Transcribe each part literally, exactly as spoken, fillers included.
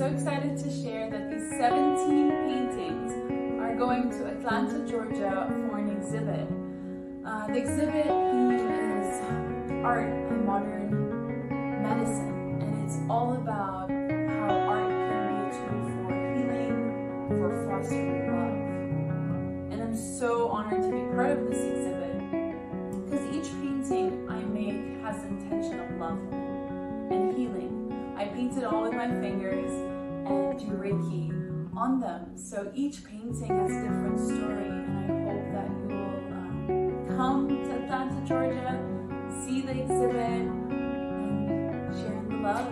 excited to share that these seventeen paintings are going to Atlanta, Georgia for an exhibit. Uh, the exhibit theme is art and modern medicine, and it's all about how art can be a tool for healing, for fostering love. And I'm so honored to be part of this exhibit because each painting I make has the intention of love and healing. I paint it all with my fingers and do Reiki on them. So each painting has a different story, and I hope that you will um, come to Atlanta, Georgia, see the exhibit, and share the love.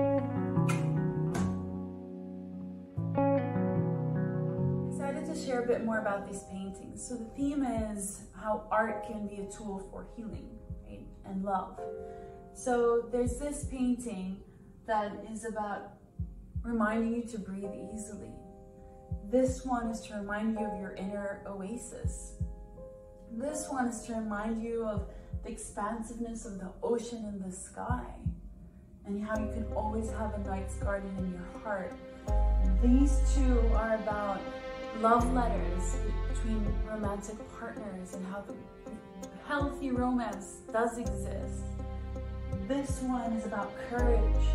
I'm excited to share a bit more about these paintings. So the theme is how art can be a tool for healing, right, and love. So there's this painting that is about reminding you to breathe easily. This one is to remind you of your inner oasis. This one is to remind you of the expansiveness of the ocean and the sky, and how you can always have a night's garden in your heart. These two are about love letters between romantic partners and how the healthy romance does exist. This one is about courage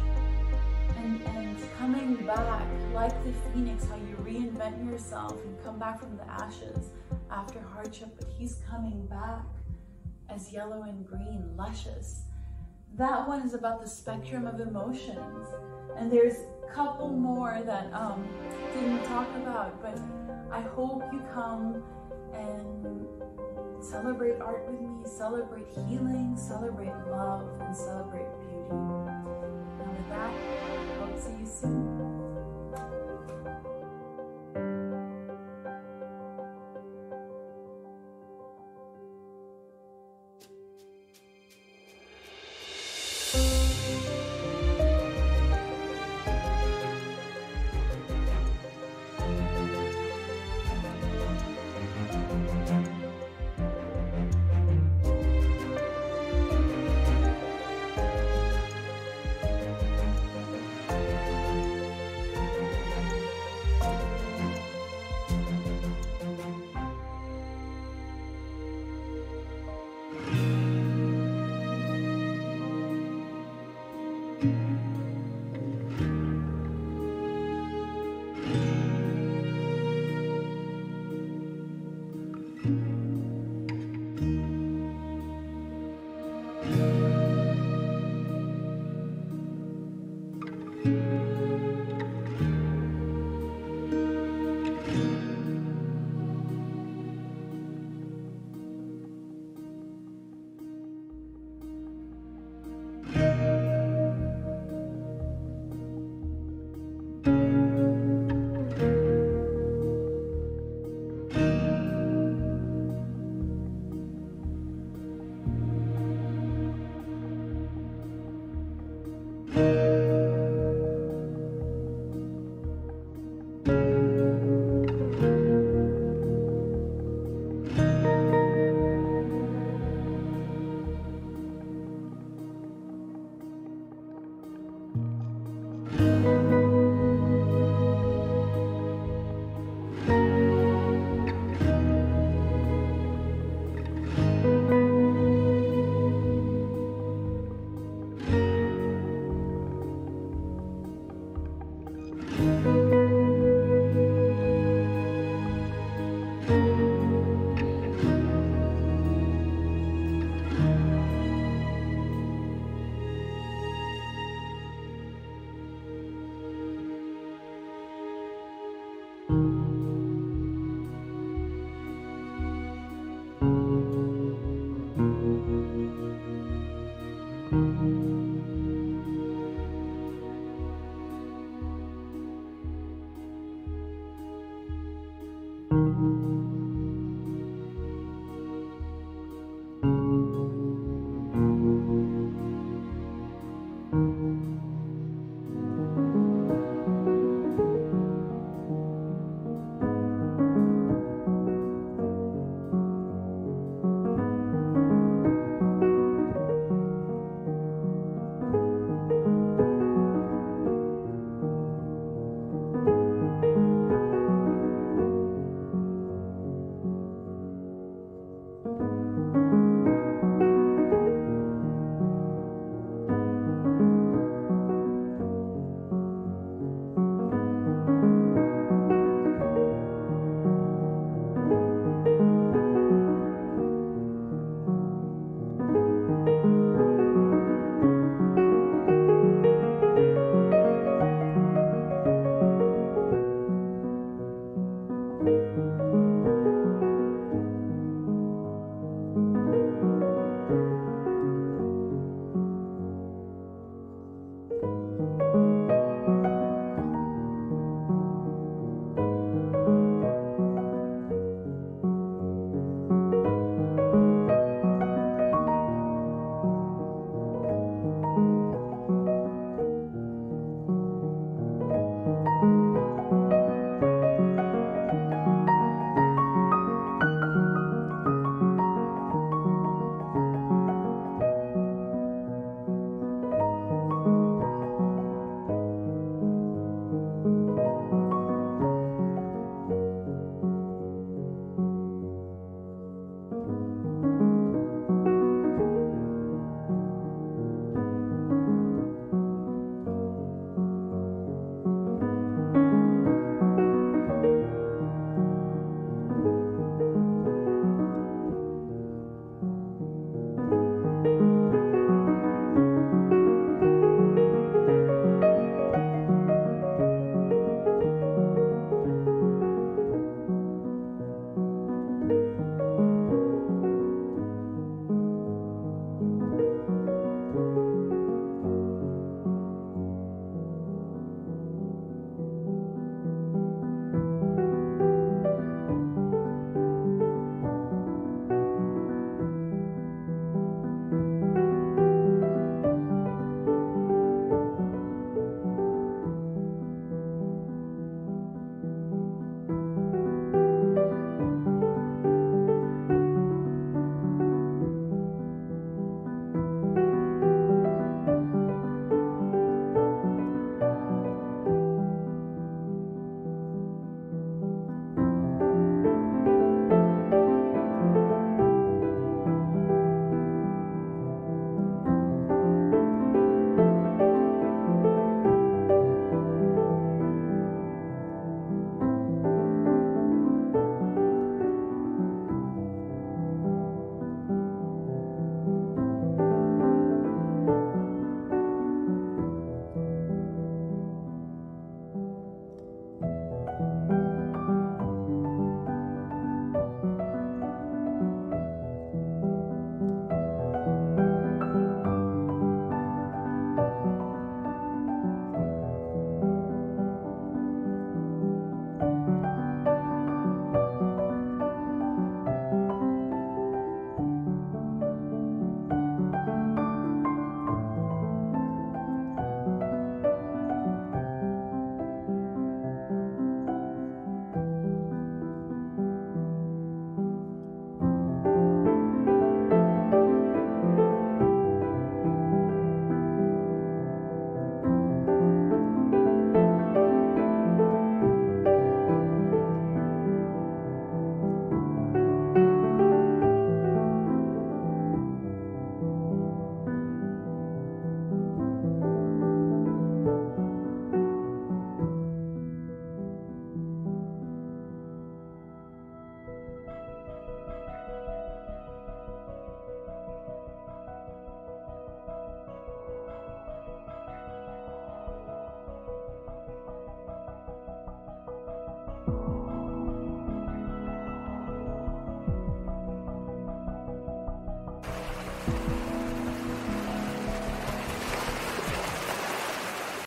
and, and coming back like the phoenix, how you reinvent yourself and come back from the ashes after hardship, but he's coming back as yellow and green, luscious. That one is about the spectrum of emotions. And there's a couple more that um, didn't talk about, but I hope you come and celebrate art with me, celebrate healing, celebrate love, and celebrate beauty. And with that, I hope to see you soon. Thank you.